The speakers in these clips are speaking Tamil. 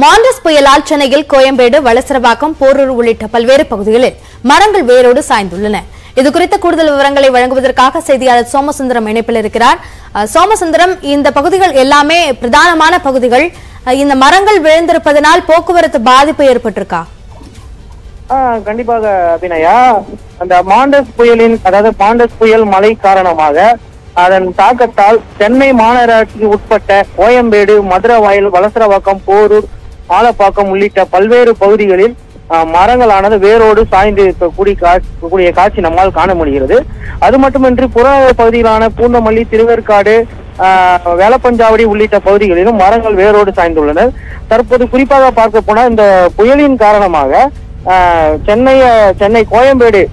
மாண்டஸ் புயலால் சென்னையில் கோயம்பேடு, வளசரவாக்கம், போரூர் உள்ளிட்ட பல்வேறு பகுதிகளில் மரங்கள் வேரோடு சாய்ந்துள்ளன. இதுகுறித்த கூடுதல் விவரங்களை வழங்குவதற்காக செய்தியாளர் சோமசுந்தரம் இணைப்பில் இருக்கிறார். சோமசுந்தரம், இந்த பகுதிகள் எல்லாமே பிரதானமான பகுதிகள். இந்த மரங்கள் விழுந்திருப்பதனால் போக்குவரத்து பாதிப்பு ஏற்பட்டிருக்கா? கண்டிப்பாக அபிநயா, அந்த மாண்டஸ் புயலின் மாண்டஸ் புயல் மழை காரணமாக அதன் தாக்கத்தால் சென்னை மாநகராட்சிக்கு உட்பட்ட கோயம்பேடு, மதுரவாயல், வளசரவாக்கம், போரூர், ஆலப்பாக்கம் உள்ளிட்ட பல்வேறு பகுதிகளில் மரங்களானது வேரோடு சாய்ந்து கூடிய காட்சி நம்மால் காண முடிகிறது. அது மட்டுமின்றி புற பகுதிகளான பூந்தமல்லி, திருவேற்காடு, வேலப்பஞ்சாவடி உள்ளிட்ட பகுதிகளிலும் மரங்கள் வேரோடு சாய்ந்துள்ளனர். தற்போது குறிப்பாக பார்க்க போனால் இந்த புயலின் காரணமாக சென்னை கோயம்பேடு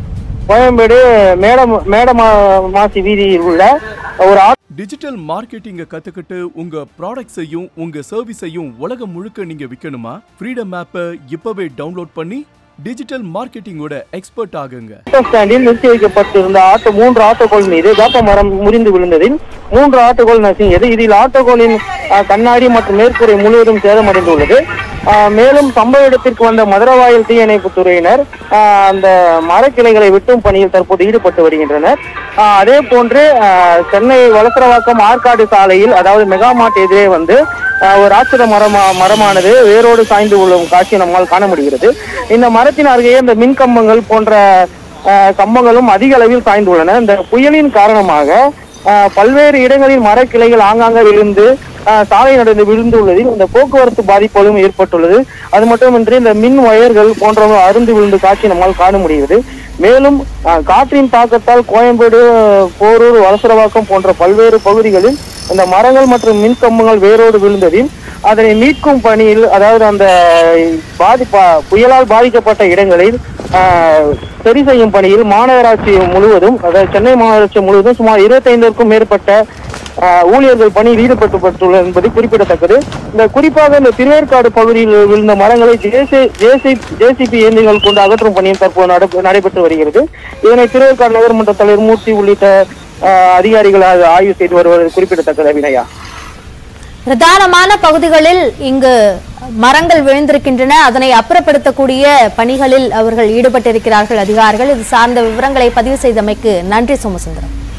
மேடமாசி வீதியில் உள்ள ஒரு டிஜிட்டல் மார்க்கெட்டிங்க கத்துக்கிட்டு உங்க ப்ராடக்ட்ஸையும் உங்க சர்வீஸையும் உலகம் முழுக்க நீங்க விற்கணுமா? ஃப்ரீடம் ஆப்பை இப்பவே டவுன்லோட் பண்ணி டிஜிட்டல் மார்க்கெட்டிங்கோட எக்ஸ்பர்ட் ஆகுங்க. ஸ்டாண்டில் நிறுத்தி வைக்கப்பட்டிருந்த 3 ஆட்டோக்கள் மீது வேப்ப மரம் முறிந்து விழுந்ததில் 3 ஆட்டோக்கள் நசுங்கியது. இதில் ஆட்டோக்களின் கண்ணாடி மற்றும் மேற்கூரை முழுவதும் சேதமடைந்துள்ளது. மேலும் சம்பவ இடத்திற்கு வந்த மதுரவாயல் தீயணைப்பு துறையினர் அந்த மரக்கிளைகளை வெட்டும் பணியில் தற்போது ஈடுபட்டு வருகின்றனர். அதே போன்று சென்னை வளசரவாக்கம் ஆற்காடு சாலையில் மெகா மார்ட் எதிரே வந்து ஒரு ஆச்சிர மரமானது வேரோடு சாய்ந்து கொள்ளும் காட்சி நம்மால் காண முடிகிறது. இந்த மரத்தின் அருகே இந்த மின் கம்பங்கள் போன்ற கம்பங்களும் அதிக அளவில் சாய்ந்துள்ளன. இந்த புயலின் காரணமாக பல்வேறு இடங்களில் மரக்கிளைகள் ஆங்காங்க விழுந்து சாலை நடந்து விழுந்துள்ளதில் இந்த போக்குவரத்து பாதிப்புகளும் ஏற்பட்டுள்ளது. அது மட்டுமின்றி இந்த மின் வயர்கள் போன்றவை அருந்து விழுந்து காட்சி நம்மால் காண முடிகிறது. மேலும் காற்றின் தாக்கத்தால் கோயம்பேடு, போரூர், வளசரவாக்கம் போன்ற பல்வேறு பகுதிகளில் இந்த மரங்கள் மற்றும் மின் கம்பங்கள் வேரோடு விழுந்ததில் அதனை மீட்கும் பணியில் அந்த புயலால் பாதிக்கப்பட்ட இடங்களில் சரி செய்யும் பணியில் மாநகராட்சி முழுவதும் சென்னை மாநகராட்சி முழுவதும் சுமார் 25க்கும் மேற்பட்ட ஊழியர்கள் பணியில் ஈடுபட்டுள்ளது என்பது குறிப்பிடத்தக்கது. இந்த குறிப்பாக இந்த திருவேற்காடு பகுதியில் விழுந்த மரங்களை ஜேசிபி இயந்திரங்கள் கொண்டு அகற்றும் பணியும் தற்போது நடைபெற்று வருகிறது. இதனை திருவேற்காடு நகர்மன்ற தலைவர் மூர்த்தி உள்ளிட்ட அதிகாரிகள் ஆய்வு செய்து வருவது குறிப்பிடத்தக்கது. அபிநயா, பிரதானமான பகுதிகளில் இங்கு மரங்கள் விழுந்திருக்கின்றன. அதனை அப்புறப்படுத்தக்கூடிய பணிகளில் அவர்கள் ஈடுபட்டிருக்கிறார்கள் அதிகாரிகள். இது சார்ந்த விவரங்களை பதிவு செய்தமைக்கு நன்றி சோமசுந்தரம்.